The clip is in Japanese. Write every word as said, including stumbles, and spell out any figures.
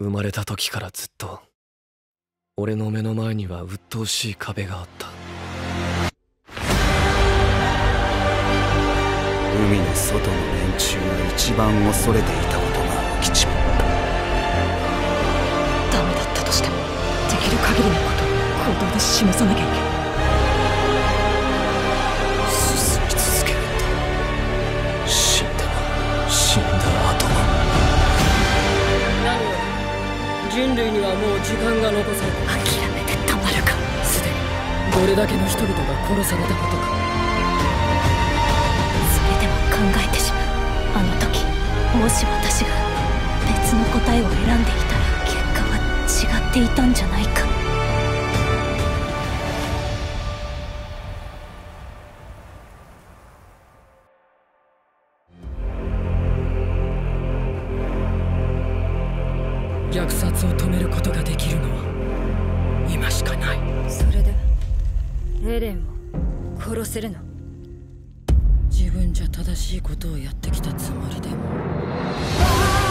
生まれた時からずっと俺の目の前には鬱陶しい壁があった。 海の外の連中が一番恐れていたことが起きちまった。 ダメだったとしてもできる限りのことを行動で示さなきゃいけない。 進み続けるんだ。死んでも死んだ後も。 何より人類にはもう時間が残されている。 諦めてたまるか。 すでにどれだけの人々が殺されたことか。 それでも考えてしまう。あの時もし私が別の答えを選んでいたら結果は違っていたんじゃないか。 虐殺を止めることができるのは今しかない。 それでエレンを殺せるの？ 自分じゃ正しいことをやってきたつもりでも。